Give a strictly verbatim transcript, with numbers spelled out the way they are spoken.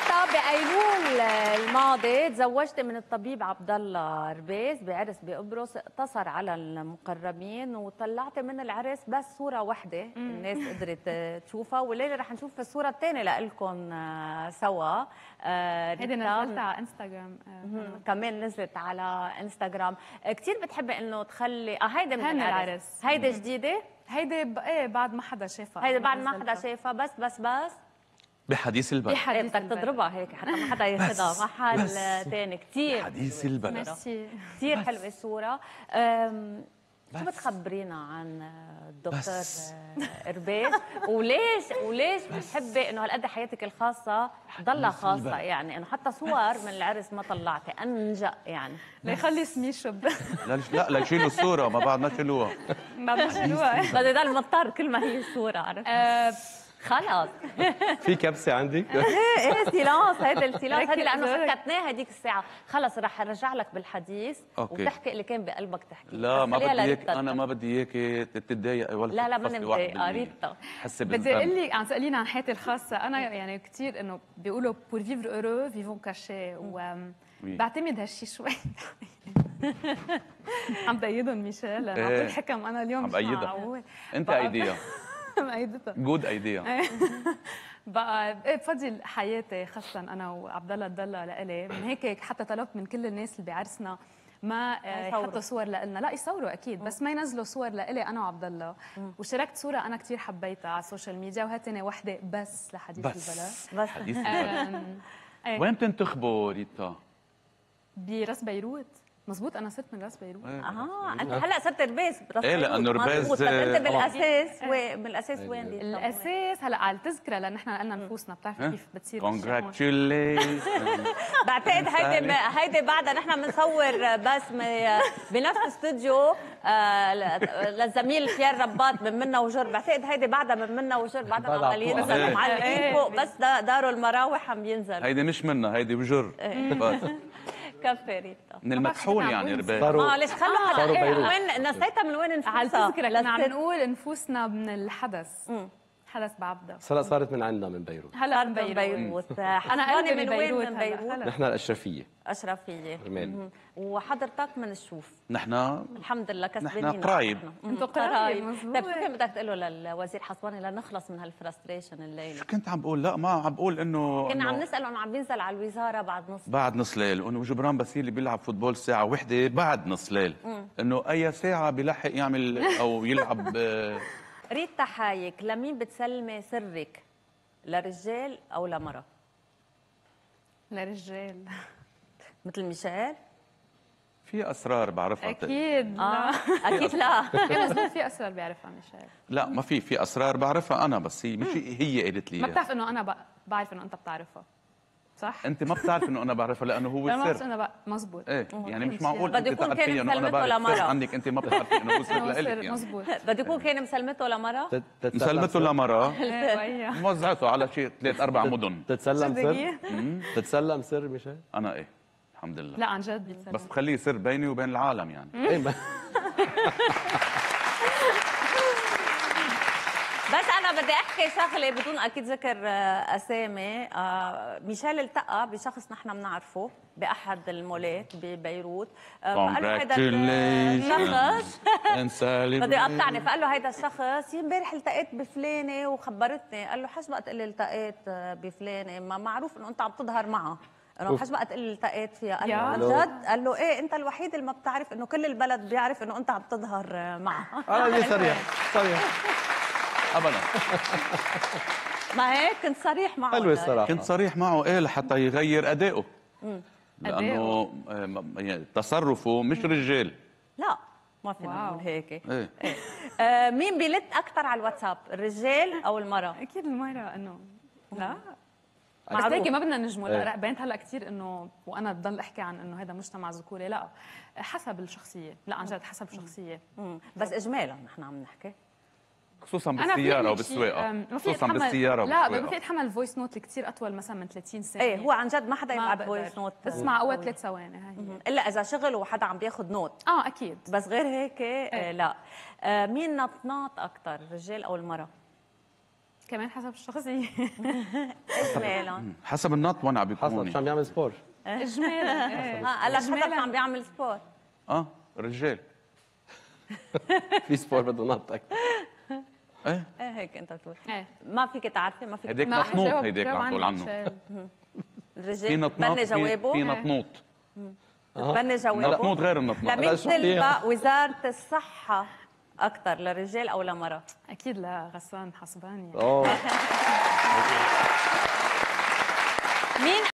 ريتا، بايلول الماضي تزوجت من الطبيب عبد الله ربيس بعرس بقبرص، اقتصر على المقربين وطلعت من العرس بس صوره واحده الناس قدرت تشوفها، والليله رح نشوف الصوره الثانيه لكم سوا. هيدي نزلتها على انستغرام، كمان نزلت على انستغرام. كثير بتحبي انه تخلي اه هيدي من هن العرس. العرس. هيدي جديده؟ هيدي ب... ايه بعد ما حدا شافها. هيدي بعد ما حدا شافها. بس بس بس بحديث البلد. بحديث بدك تضربها هيك حتى ما حدا ياخذها محل ثاني. كثير بحديث البلد. ميرسي. كثير حلوه الصوره. شو بتخبرينا عن الدكتور ربيس؟ وليش وليش بتحبي انه هالقد حياتك الخاصه ضلها خاصه؟ يعني انه حتى صور من العرس ما طلعتي انجا يعني ليخلي اسمي شب. لا لا ليشيلوا الصوره، ما بعدنا شيلوها. ما بشيلوها. بده يضل مضطر كل ما هي الصوره. عرفت؟ خلص. في كبسه عندك؟ ايه ايه سيلانس. هيدا السيلانس هيدي لانه سكتناها هديك الساعه. خلص رح ارجع لك بالحديث وتحكي اللي كان بقلبك تحكي. لا ما بدي اياك، انا ما بدي اياك تتضايقي ولا لا لا ماني متضايقه ريتا. حسي بدي اقول لك عم تساليني عن حياتي الخاصه. انا يعني كثير انه بيقولوا بور فيفر اورو فيفون كاشي، وبعتمد هالشي شوي. عم بأيدهم ميشيل، عم بقول حكم انا اليوم عم بأيدها. انت ايديها مأيدتها جود ايديها. بقى بفضل حياتي خاصة أنا وعبد الله الضلة لإلي، من هيك حتى طلبت من كل الناس اللي بعرسنا ما يحطوا صور لنا، لا يصوروا أكيد بس ما ينزلوا صور لإلي أنا وعبد الله. وشاركت صورة أنا كثير حبيتها على السوشيال ميديا، وهاتني وحدة بس لحديث بس البلد. بس حديث البلد. وين بتنتخبوا ريتا؟ براس بيروت. مزبوط انا صرت من راس بيروت. اه انت هلا صرت ربيس براس ايه لانه ربيس. طب انت بالاساس وين من الاساس وين دي؟ الاساس هلا على التذكره لان احنا قلنا نفوسنا بتعرفي كيف بتصير. كونجراتيوليشن. بعتقد هيدي هيدي بعدها نحن بنصور بس بنفس استوديو للزميل بيير رباط من منا وجر. بعتقد هيدي بعدها من منا وجر بعدها معلقين معلقين فوق بس داروا المراوح عم بينزل. هيدي مش منا، هيدي وجر. كفي ريتا من المكحول يعني ربيت. اه ليش خلوا حدا وين نسيتها من وين نفوسها؟ على التذكره كنا عم نقول نفوسنا من الحدث. حدث بعبدة. هلا صارت من عندنا من بيروت. هلا من بيروت. بيروت. انا قلبي من بيروت. من بيروت؟ نحن الاشرفيه. اشرفيه. رمال. وحضرتك من الشوف. نحن الحمد لله كسبانين. نحن قرايب. انتوا قرايب مزبوط. طيب شو كان بدك تقول له للوزير حصواني لنخلص من هالفرستريشن الليله؟ شو كنت عم بقول؟ لا ما عم بقول انه كنا عم نساله انه عم بينزل على الوزاره بعد نص بعد نص ليل، وانه جبران باسيلي بيلعب فوتبول ساعه وحده بعد نص ليل، انه اي ساعه بيلحق يعمل او يلعب. ريتا حايك، لمين بتسلمي سرك؟ لرجال او لمرأة؟ لرجال. مثل ميشيل؟ في اسرار بعرفها. اكيد اه اكيد لا. مزبوط في اسرار بيعرفها ميشيل. لا ما في في اسرار بعرفها انا، بس هي مش هي قالت لي. ما بتعرف انه انا بعرف انه انت بتعرفها صح؟ انت ما بتعرف انه انا بعرفها لانه هو سر. سر. انا مزبوط. ايه يعني مش معقول بده يكون كان مسلمته لمرأة عندك انت ما بتعرفي انه هو سر لإلك يعني. مزبوط. بده يكون كان مسلمته لمرأة؟ مسلمته لمرأة موزعته على شيء ثلاث اربع مدن. تتسلم سر؟ تتسلم سر ميشيل؟ انا ايه الحمد لله. لا عن جد بيتسلم. بس بخليه سر بيني وبين العالم يعني. بس انا بدي احكي شغله بدون اكيد ذكر اسامي. ميشيل التقى بشخص نحن بنعرفه باحد المولات ببيروت. فقال له هيدا الشخص بده يقطعني، فقال له هيدا الشخص امبارح التقيت بفلانه وخبرتني. قال له حش بقى تقول لي التقيت بفلانه؟ ما معروف انه انت عم تظهر معها، انه حش بقى تقول لي التقيت فيها. قال له عن جد؟ قال له ايه انت الوحيد اللي ما بتعرف انه كل البلد بيعرف انه انت عم تظهر معها. اه صريح صريح ابدا. ما هيك كنت صريح معه. حلوه الصراحه. كنت صريح معه ايه لحتى يغير ادائه. لانه تصرفه مش رجال. لا ما فينا نقول هيك. ايه, إيه. آه مين بيلت اكثر على الواتساب، الرجال او المراه؟ اكيد المراه. انه لا بس هيك ما بدنا نجمل. لا بينت هلا كثير انه وانا بضل احكي عن انه هذا مجتمع ذكوري. لا حسب الشخصيه. لا عن جد حسب الشخصيه. بس اجمالا نحن عم نحكي خصوصا بالسياره وبالسواقه. خصوصا بالسياره لا ما فيك تحمل فويس نوت كثير اطول مثلا من ثلاثين ثانيه. ايه هو عن جد ما حدا يبعت فويس نوت. اسمع اول ثلاث ثواني هاي الا اذا شغل وحدا عم بياخذ نوت. اه اكيد. بس غير هيك إيه. لا. آه مين نطناط اكثر، الرجال او المراه؟ كمان حسب الشخصيه. اجمالا. حسب النط وين عم حسب بيكون شو عم يعمل سبور. اجمالا ايه. اه قال لك حسب إجمالاً. شو عم بيعمل سبورت. اه رجال. في سبور بده نط اكثر. ايه ايه هيك انت بتقول. ايه. ما فيك تعرفي ما فيك. هيديك ما نطنوط جاوب- هيديك جاوب عم تقول عني عنه. شيء. الرجال في نطناط بني في, جوابه. في نطنوط. بني جوابه. نطنوط غير النطنوط. لمين شو فيها؟ تلبق وزارة الصحة أكثر للرجال أو للمرأة؟ اكيد لغسان حسبان يعني. اوه مين